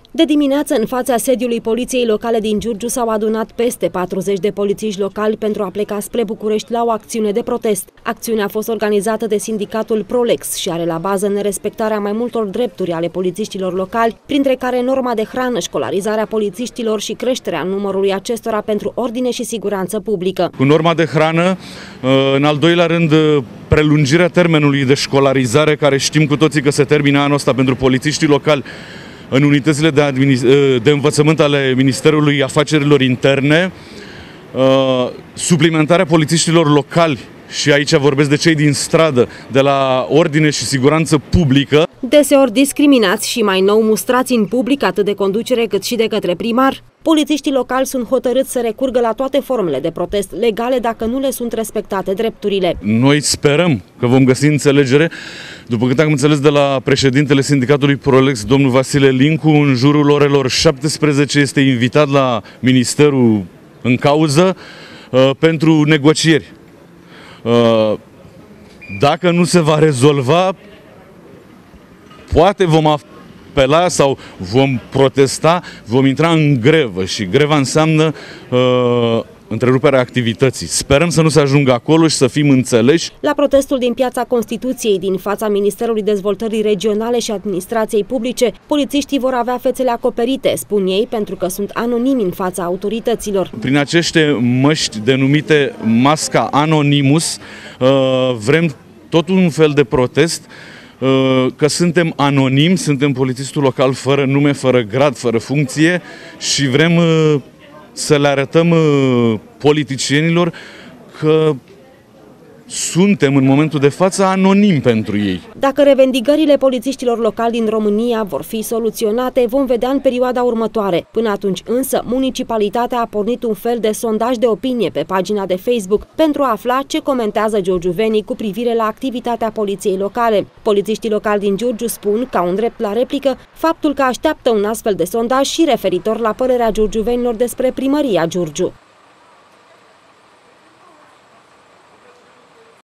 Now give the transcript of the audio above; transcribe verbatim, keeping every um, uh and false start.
De dimineață, în fața sediului Poliției Locale din Giurgiu s-au adunat peste patruzeci de polițiști locali pentru a pleca spre București la o acțiune de protest. Acțiunea a fost organizată de sindicatul Prolex și are la bază nerespectarea mai multor drepturi ale polițiștilor locali, printre care norma de hrană, școlarizarea polițiștilor și creșterea numărului acestora pentru ordine și siguranță publică. Cu norma de hrană, în al doilea rând, prelungirea termenului de școlarizare, care știm cu toții că se termină anul ăsta pentru polițiștii locali în unitățile de, de învățământ ale Ministerului Afacerilor Interne, uh, suplimentarea polițiștilor locali, și aici vorbesc de cei din stradă, de la ordine și siguranță publică. Deseori discriminați și mai nou mustrați în public atât de conducere cât și de către primar, polițiștii locali sunt hotărâți să recurgă la toate formele de protest legale dacă nu le sunt respectate drepturile. Noi sperăm că vom găsi înțelegere. După cât am înțeles de la președintele sindicatului Prolex, domnul Vasile Lincu, în jurul orelor șaptesprezece este invitat la ministerul în cauză uh, pentru negocieri. Uh, dacă nu se va rezolva, poate vom apela sau vom protesta, vom intra în grevă și greva înseamnă uh, întreruperea activității. Sperăm să nu se ajungă acolo și să fim înțeleși. La protestul din Piața Constituției, din fața Ministerului Dezvoltării Regionale și Administrației Publice, polițiștii vor avea fețele acoperite, spun ei, pentru că sunt anonimi în fața autorităților. Prin aceste măști denumite masca Anonymous, vrem tot un fel de protest, că suntem anonimi, suntem polițistul local fără nume, fără grad, fără funcție și vrem să le arătăm politicienilor că suntem în momentul de față anonimi pentru ei. Dacă revendicările polițiștilor locali din România vor fi soluționate, vom vedea în perioada următoare. Până atunci însă, municipalitatea a pornit un fel de sondaj de opinie pe pagina de Facebook pentru a afla ce comentează giurgiuvenii cu privire la activitatea poliției locale. Polițiștii locali din Giurgiu spun, ca un drept la replică, faptul că așteaptă un astfel de sondaj și referitor la părerea giurgiuvenilor despre primăria Giurgiu.